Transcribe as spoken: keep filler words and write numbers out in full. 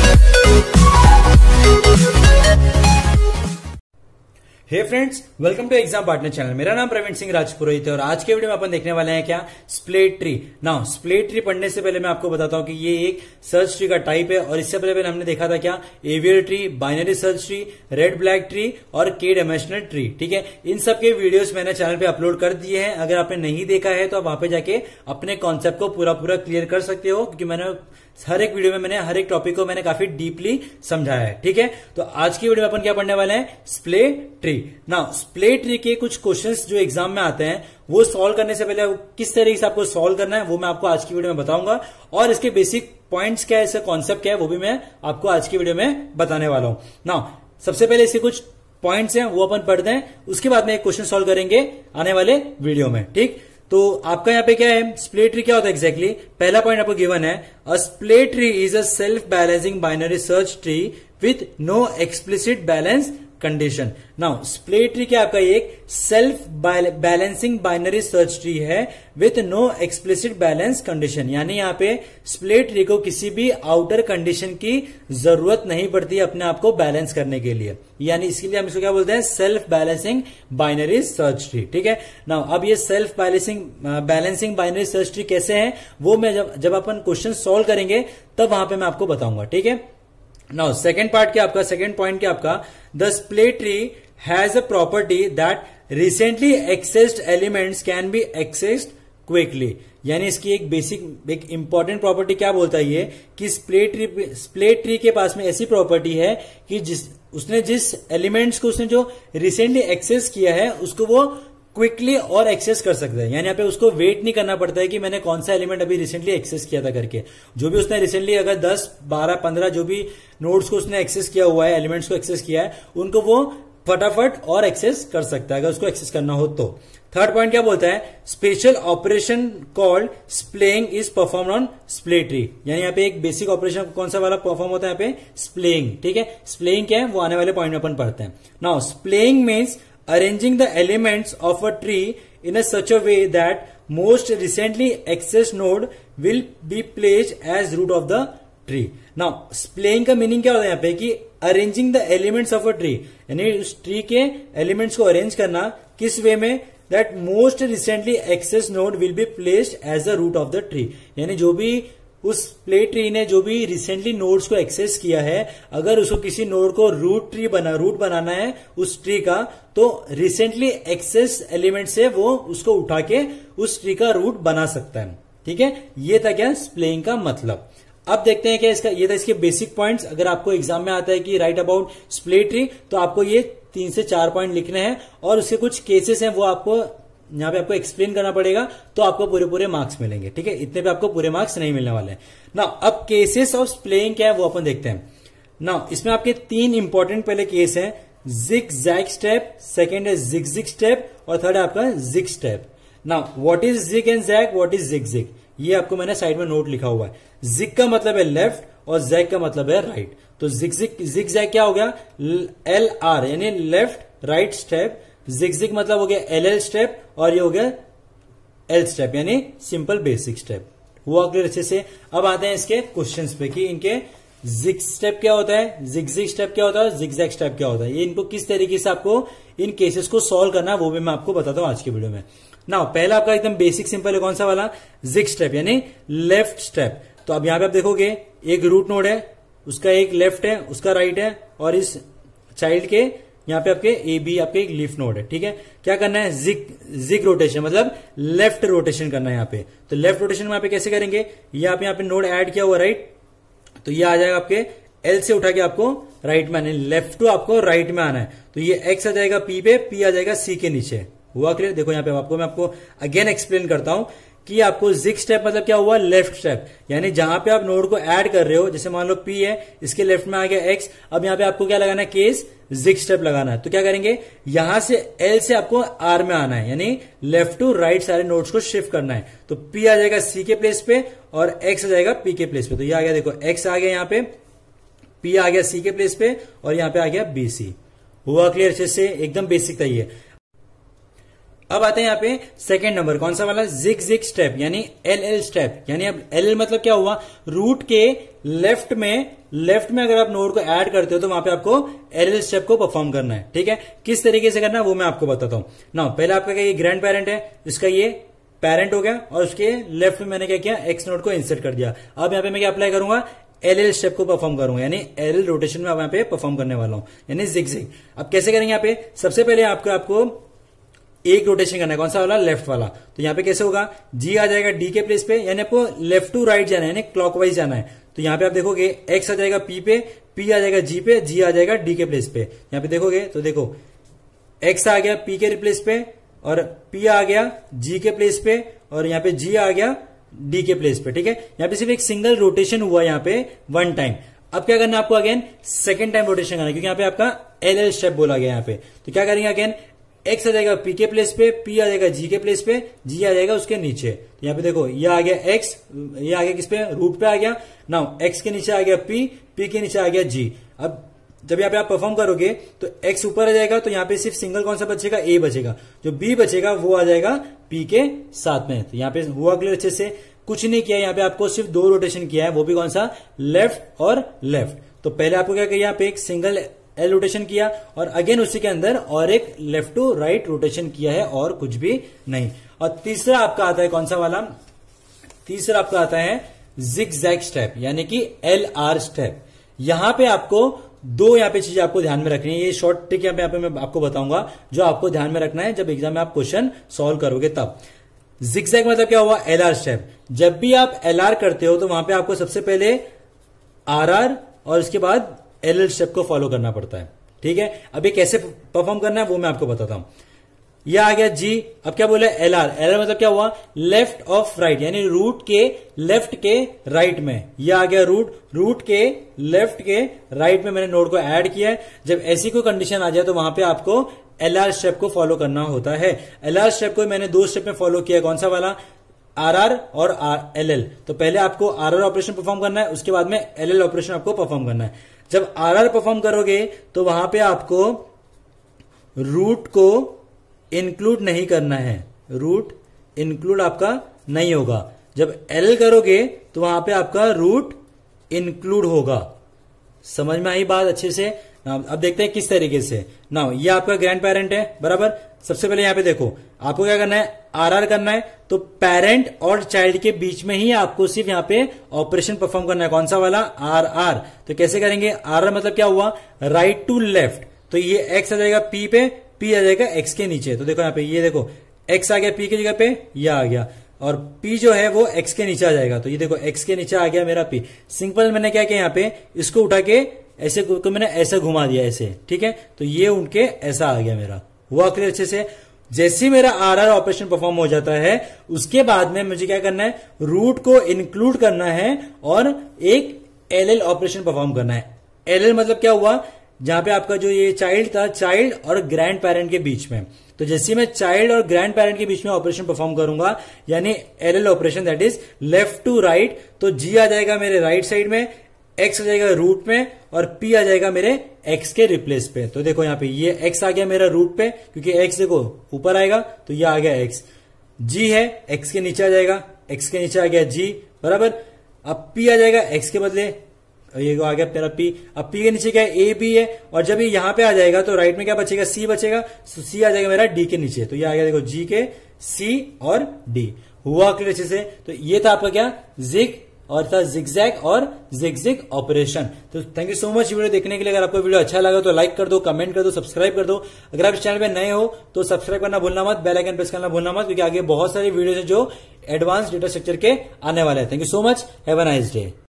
Hey friends, welcome to exam partner channel. मेरा नाम प्रवीण सिंह राजपुरोहित है और आज के वीडियो में अपन देखने वाले हैं क्या, split tree. Now split tree पढ़ने से पहले मैं आपको बताता हूं कि ये एक सर्च ट्री का टाइप है और इससे पहले हमने देखा था क्या, एवियर tree, binary search tree, red black tree और के डायमेंशनल ट्री। ठीक है, इन सब के वीडियोस मैंने चैनल पे अपलोड कर दिए हैं। अगर आपने नहीं देखा है तो आप वहां पे जाके अपने कॉन्सेप्ट को पूरा पूरा क्लियर कर सकते हो, क्योंकि मैंने हर एक वीडियो में मैंने हर एक टॉपिक को मैंने काफी डीपली समझाया है। ठीक है, तो आज की वीडियो में अपन क्या पढ़ने वाले हैं, split tree. Now split tree के कुछ क्वेश्चंस जो एग्जाम में आते हैं वो सॉल्व करने से पहले किस तरीके से आपको सॉल्व करना है वो मैं आपको आज की वीडियो में बताऊंगा, और इसके बेसिक पॉइंट्स क्या है, इसका कॉन्सेप्ट क्या है, वो भी मैं आपको आज की वीडियो में बताने वाला हूं। नाउ सबसे पहले इसके कुछ पॉइंट्स हैं वो अपन पढ़ते हैं, उसके बाद में एक क्वेश्चन सॉल्व करेंगे आने वाले वीडियो में। ठीक, तो आपका यहाँ पे क्या है, स्प्लिट ट्री क्या होता है एग्जैक्टली exactly? पहला पॉइंट आपको गिवन है, a split tree is a self balancing binary search tree with no explicit balance condition. Now split tree क्या आपका एक self balancing binary search tree है with no explicit balance condition, यानी यहाँ पे स्प्लिट ट्री को किसी भी आउटर कंडीशन की जरूरत नहीं पड़ती अपने आप को बैलेंस करने के लिए, यानी इसके लिए हम इसको क्या बोलते हैं, self balancing binary search tree. ठीक है, नाउ अब ये self balancing balancing binary search tree कैसे है वो मैं जब जब अपन क्वेश्चन सॉल्व करेंगे तब वहां पे मैं आपको बताऊंगा। ठीक है, नाउ सेकेंड पार्ट क्या आपका, सेकेंड पॉइंट क्या आपका, the split tree has a property that recently accessed elements can be accessed quickly, यानी इसकी एक बेसिक एक इंपॉर्टेंट प्रॉपर्टी क्या बोलता है ये, कि स्प्लिट ट्री स्प्लिट ट्री के पास में ऐसी प्रॉपर्टी है कि जिस उसने जिस एलिमेंट्स को उसने जो रिसेंटली एक्सेस किया है उसको वो क्विकली और एक्सेस कर सकता है, यानी यहाँ पे उसको वेट नहीं करना पड़ता है कि मैंने कौन सा एलिमेंट अभी रिसेंटली एक्सेस किया था करके। जो भी उसने रिसेंटली अगर दस, बारह, पंद्रह जो भी नोड्स को उसने एक्सेस किया हुआ है, एलिमेंट्स को एक्सेस किया है, उनको वो फटाफट और एक्सेस कर सकता है अगर उसको एक्सेस करना हो तो। थर्ड पॉइंट क्या बोलता है, special operation called splaying is perform on split tree, यानी यहाँ पे एक बेसिक ऑपरेशन कौन सा वाला परफॉर्म होता है यहाँ पे, स्प्लेइंग। ठीक है, स्प्लेइंग क्या है वो आने वाले पॉइंट में अपन पढ़ते हैं। Now splaying means arranging the elements of a tree in a such a way that most recently accessed node will be placed as root of the tree. Now, splaying का मीनिंग क्या होता है यहाँ पे, कि arranging the elements of a tree, यानी उस tree के एलिमेंट्स को अरेंज करना किस वे में, that most recently accessed node will be placed as the root of the tree, यानी जो भी उस स्प्लिट ट्री ने जो भी रिसेंटली नोड्स को एक्सेस किया है, अगर उसको किसी नोड को रूट ट्री बना रूट बनाना है उस ट्री का, तो रिसेंटली एक्सेस एलिमेंट से वो उसको उठा के उस ट्री का रूट बना सकता है। ठीक है, ये था क्या स्प्लेइंग का मतलब। अब देखते हैं क्या इसका, ये था इसके बेसिक पॉइंट्स। अगर आपको एग्जाम में आता है कि राइट अबाउट स्प्लिट ट्री, तो आपको ये तीन से चार पॉइंट लिखने हैं और उसके कुछ केसेस हैं वो आपको यहाँ पे आपको एक्सप्लेन करना पड़ेगा, तो आपको पूरे पूरे मार्क्स मिलेंगे। ठीक है, इतने पे आपको पूरे मार्क्स नहीं मिलने वाले हैं। ना अब केसेस ऑफ स्प्लेइंग क्या है वो अपन देखते हैं। ना इसमें आपके तीन इंपॉर्टेंट पहले केस हैं, जिग जैग स्टेप, सेकेंड है जिग जिग स्टेप और थर्ड है आपका जिग स्टेप। ना what is zig and zag, what is zig zig, ये आपको मैंने साइड में नोट लिखा हुआ है। जिग का मतलब है लेफ्ट और जैग का मतलब है राइट, तो जिग जिग जिग जैग क्या हो गया, एल आर यानी left right step, zig zig मतलब हो गया एल एल स्टेप और ये हो गया एल स्टेप यानी सिंपल बेसिक स्टेप। हुआ क्लियर अच्छे से। अब आते हैं इसके क्वेश्चंस पे कि इनके जिग स्टेप क्या होता है, जिग जिग स्टेप क्या होता है, जिग जैग स्टेप क्या होता है, ये इनको किस तरीके से आपको इन केसेस को सॉल्व करना है वो भी मैं आपको बताता हूं आज की वीडियो में। ना पहला आपका एकदम बेसिक सिंपल है, कौन सा वाला, जिग स्टेप यानी लेफ्ट स्टेप। तो अब यहां पे आप देखोगे एक रूट नोड है, उसका एक लेफ्ट है, उसका राइट है, और इस चाइल्ड के यहाँ पे आपके ए बी आपके एक लीफ नोड है। ठीक है, क्या करना है, जिग जिग रोटेशन मतलब लेफ्ट रोटेशन करना है यहाँ पे। तो लेफ्ट रोटेशन में यहाँ पे कैसे करेंगे, ये आप यहाँ पे नोड ऐड किया हुआ राइट, तो ये आ जाएगा आपके एल से उठा के आपको राइट में आना है, लेफ्ट टू आपको राइट में आना है, तो ये एक्स आ जाएगा पी पे, पी आ जाएगा सी के नीचे। हुआ क्लियर। देखो यहाँ पे आपको मैं आपको अगेन एक्सप्लेन करता हूं कि आपको जिग स्टेप मतलब क्या हुआ, लेफ्ट स्टेप, यानी जहां पे आप नोड को ऐड कर रहे हो, जैसे मान लो पी है, इसके लेफ्ट में आ गया एक्स, अब यहाँ पे आपको क्या लगाना है, केस जिग स्टेप लगाना है। तो क्या करेंगे, यहां से एल से आपको आर में आना है, यानी लेफ्ट टू राइट सारे नोड्स को शिफ्ट करना है। तो पी आ जाएगा सी के प्लेस पे और एक्स आ जाएगा पी के प्लेस पे। तो ये आ गया, देखो एक्स आ गया यहाँ पे, पी आ गया सी के प्लेस पे और यहाँ पे आ गया बी सी। हुआ क्लियर अच्छे से, एकदम बेसिक था ये। अब आते हैं यहाँ पे सेकंड नंबर, कौन सा वाला, जिग जिग स्टेप यानी एल एल स्टेप। यानी अब एल एल मतलब क्या हुआ, रूट के लेफ्ट में लेफ्ट में अगर आप नोड को ऐड करते हो तो वहां पे आपको एल एल स्टेप को परफॉर्म करना है। ठीक है, किस तरीके से करना है वो मैं आपको बताता हूं ना। पहले आपका क्या, ये ग्रैंड पेरेंट है, इसका ये पेरेंट हो गया और उसके लेफ्ट में मैंने क्या किया, एक्स नोड को इंसर्ट कर दिया। अब यहाँ पे मैं क्या अप्लाई करूंगा, एल एल स्टेप को परफॉर्म करूंगा, यानी एल एल रोटेशन में यहाँ पे परफॉर्म करने वाला हूं, यानी जिग जिग। अब कैसे करेंगे, यहाँ पे सबसे पहले आपको आपको एक रोटेशन करना है, कौन सा वाला, लेफ्ट वाला। तो यहाँ पे कैसे होगा, जी आ जाएगा डी के प्लेस पे, यानी आपको लेफ्ट टू राइट जाना है, यानी क्लॉकवाइज जाना है। तो यहाँ पे आप देखोगे एक्स आ जाएगा पी पे, पी आ जाएगा जी पे, जी आ जाएगा डी के प्लेस पे। यहाँ पे देखोगे तो देखो एक्स आ गया पी के प्लेस पे और पी आ गया जी के प्लेस पे और यहाँ पे जी आ गया डी के प्लेस पे। ठीक है, यहाँ पे सिर्फ एक सिंगल रोटेशन हुआ यहाँ पे वन टाइम। अब क्या करना है आपको, अगेन सेकंड टाइम रोटेशन करना है, क्योंकि यहाँ पे आपका एल एल स्टेप बोला गया यहाँ पे। तो क्या करेंगे, अगेन एक्स आ जाएगा पी के प्लेस पे, पी आ जाएगा जी के प्लेस पे, जी आ जाएगा उसके नीचे। तो यहाँ पे देखो ये आ गया एक्स, ये आ गया किस पे, रूट पे आ गया। नाउ एक्स के नीचे आ गया पी, पी के नीचे आ गया जी। अब जब यहाँ पे आप परफॉर्म करोगे तो एक्स ऊपर आ जाएगा, तो यहाँ पे सिर्फ सिंगल कौन सा बचेगा, ए बचेगा। जो बी बचेगा वो आ जाएगा पी के साथ में। तो यहाँ पे हुआ क्लियर अच्छे से, कुछ नहीं किया, यहाँ पे आपको सिर्फ दो रोटेशन किया है, वो भी कौन सा, लेफ्ट और लेफ्ट। तो पहले आपको क्या किया, यहाँ पे एक सिंगल एल रोटेशन किया और अगेन उसी के अंदर और एक लेफ्ट टू राइट रोटेशन किया है, और कुछ भी नहीं। और तीसरा आपका आता है कौन सा वाला, तीसरा आपका आता है जिग जैग स्टेप, यानी कि एल आर स्टेप। यहां पे आपको दो यहाँ पे चीजें आपको ध्यान में रखनी है, ये शॉर्ट ट्रिक यहाँ पे यहाँ पे मैं आपको बताऊंगा जो आपको ध्यान में रखना है जब एग्जाम में आप क्वेश्चन सॉल्व करोगे तब। जिग जैग मतलब क्या हुआ, एल आर स्टेप। जब भी आप एल आर करते हो तो वहां पे आपको सबसे पहले आर आर और उसके बाद एल एल स्टेप को फॉलो करना पड़ता है। ठीक है, अब ये कैसे परफॉर्म करना है वो मैं आपको बताता हूं। यह आ गया जी, अब क्या बोले, एल आर। एल आर मतलब क्या हुआ, लेफ्ट ऑफ राइट, यानी रूट के लेफ्ट के राइट में। यह आ गया रूट, रूट के लेफ्ट के राइट में मैंने नोड को ऐड किया है। जब ऐसी कोई कंडीशन आ जाए तो वहां पे आपको एल आर स्टेप को फॉलो करना होता है। एल आर स्टेप को मैंने दो स्टेप में फॉलो किया, कौन सा वाला, आर आर और एल एल। तो पहले आपको आर आर ऑपरेशन परफॉर्म करना है, उसके बाद में एल एल ऑपरेशन आपको परफॉर्म करना है। जब आर आर परफॉर्म करोगे तो वहां पे आपको रूट को इंक्लूड नहीं करना है, रूट इंक्लूड आपका नहीं होगा। जब एल करोगे तो वहां पे आपका रूट इंक्लूड होगा। समझ में आई बात अच्छे से। अब देखते हैं किस तरीके से। नाउ ये आपका ग्रैंड पेरेंट है, बराबर। सबसे पहले यहां पे देखो आपको क्या करना है, आर आर करना है। तो पेरेंट और चाइल्ड के बीच में ही आपको सिर्फ यहाँ पे ऑपरेशन परफॉर्म करना है, कौन सा वाला, आर आर। तो कैसे करेंगे, आर आर मतलब क्या हुआ, राइट टू लेफ्ट। तो ये एक्स आ जाएगा पी पे, पी आ जाएगा एक्स के नीचे। तो देखो यहाँ पे ये देखो एक्स आ गया पी की जगह पे, यह आ गया, और पी जो है वो एक्स के नीचे आ जाएगा। तो ये देखो एक्स के नीचे आ गया मेरा पी। सिंपल मैंने क्या किया, यहाँ पे इसको उठा के ऐसे को मैंने ऐसे घुमा दिया ऐसे। ठीक है, तो ये उठ के ऐसा आ गया मेरा, हुआ क्लियर अच्छे से। जैसे ही मेरा आर आर ऑपरेशन परफॉर्म हो जाता है उसके बाद में मुझे क्या करना है, रूट को इंक्लूड करना है और एक एल एल ऑपरेशन परफॉर्म करना है। एल एल मतलब क्या हुआ, जहां पे आपका जो ये चाइल्ड था, चाइल्ड और ग्रैंड पेरेंट के बीच में। तो जैसे मैं चाइल्ड और ग्रैंड पेरेंट के बीच में ऑपरेशन परफॉर्म करूंगा, यानी L L operation, that is left to right. तो जी आ जाएगा मेरे राइट साइड में, एक्स आ जाएगा रूट में और पी आ जाएगा मेरे एक्स के रिप्लेस पे। तो देखो यहाँ पे ये एक्स आ गया मेरा रूट पे, क्योंकि एक्स देखो ऊपर आएगा तो ये आ गया एक्स। जी है, एक्स के नीचे आ जाएगा, एक्स के नीचे आ गया जी, बराबर। अब पी आ जाएगा एक्स के बदले, ये आ गया मेरा पी। अब पी के नीचे क्या है, ए बी है। और जब ये यहां पे आ जाएगा तो राइट में क्या बचेगा, सी बचेगा। तो सी आ जाएगा मेरा डी के नीचे। तो ये आ गया देखो जी के, सी और डी। हुआ क्लियर अच्छे से। तो ये था आपका क्या, जिग और था जिगजैग और जिगजिग ऑपरेशन। तो thank you so much video देखने के लिए। अगर आपको वीडियो अच्छा लगा तो लाइक कर दो, कमेंट कर दो, सब्सक्राइब कर दो। अगर आप इस चैनल पे नए हो तो सब्सक्राइब करना भूलना मत, बेल आइकन प्रेस करना भूलना मत, क्योंकि आगे बहुत सारी वीडियोज है जो एडवांस डेटा स्ट्रक्चर के आने वाले हैं। Thank you so much, have a nice day.